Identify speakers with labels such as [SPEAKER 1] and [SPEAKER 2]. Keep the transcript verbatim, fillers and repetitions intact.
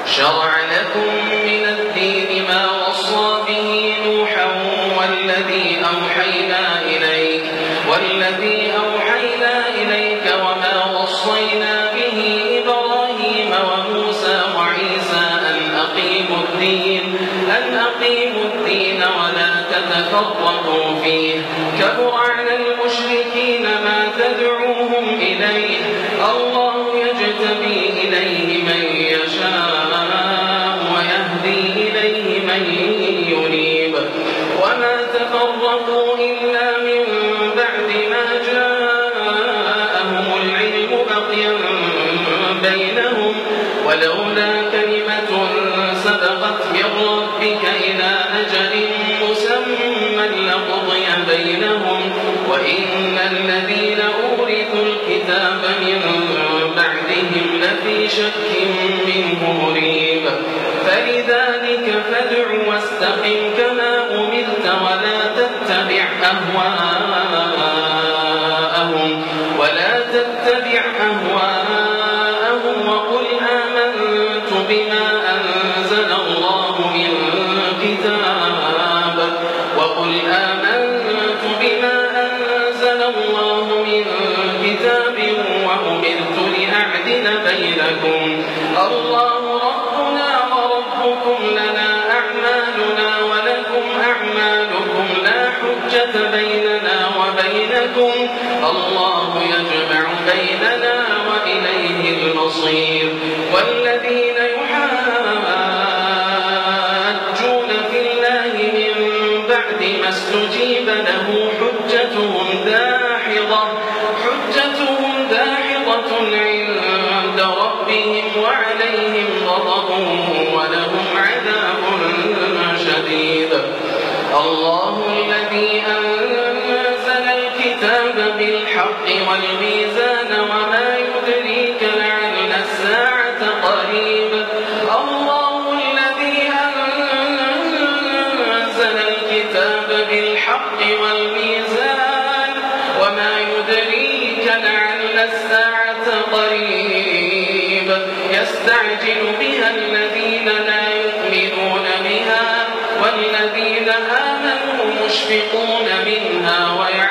[SPEAKER 1] شرع لكم من الدين ما وصى به نوحا والذي أوحينا إليك والذي أوحينا إليك وما وصينا به إبراهيم وموسى وعيسى أن أقيموا الدين أن أقيموا الدين ولا تتفرقوا فيه كبر على المشركين ما تدعوهم إليه الله يجتبي إليه من يشاء ويهدي إليه من ينيب وما تفرقوا إلا من بعد ما جاءهم العلم بغيا بينهم ولولا كلمة سبقت من ربك إلى أجل مسمى لقضي بينهم وإن الذين أورثوا الكتاب من بعدهم لفي شك منه مريب فلذلك فادع واستقم كما أمرت ولا تتبع أهواءهم ولا تتبع أهواءهم وقل آمنت بما أنزل الله من كتاب وقل آمنت بما أنزل الله من كتاب وأمرت لأعدل بينكم الله ربنا وربكم لنا أعمالنا ولكم أعمالكم لا حجة بيننا وبينكم الله يجمع بيننا وإليه المصير والذين يحاجون في الله من بعد ما استجيب له حجتهم داحضة حجتهم داحضة عند ربهم وعليهم غضب ولهم عذاب شديد الله الذي أنزل الكتاب بالحق والميزان وما يدريك لعل الساعة قريب الله الذي أنزل الكتاب بالحق والميزان وما يدريك لعل الساعة قريب يستعجل بها الذين لا يؤمنون بها والذين آمنوا مشفقون منها ويعلمون